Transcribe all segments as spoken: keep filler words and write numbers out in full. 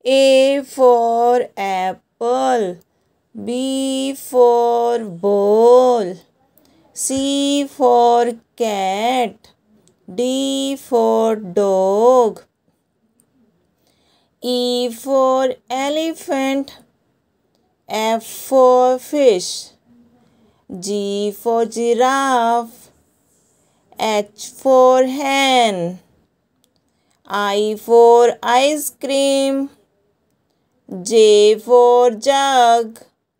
A for apple. B for ball. C for cat. D for dog. E for elephant. F for fish. G for giraffe. H for hen. I for ice cream. J for jug.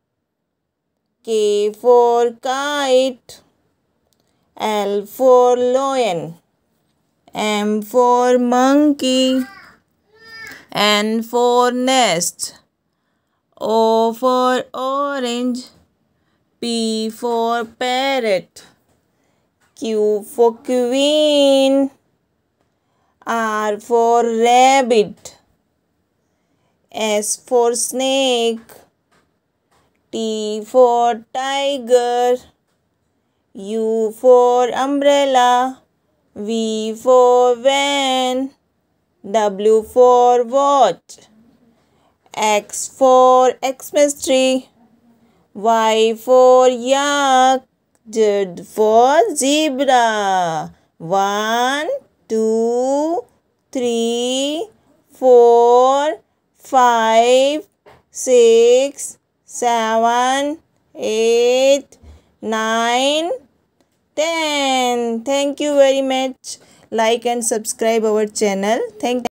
K for kite. L for lion. M for monkey. N for nest. O for orange. P for parrot. Q for queen. R for rabbit. S for snake. T for tiger. U for umbrella. V for van. W for watch. X for Xmas tree. Y for yak. Z for zebra. One, two, three, four, five, six, seven, eight, nine, ten. Thank you very much. Like and subscribe our channel. Thank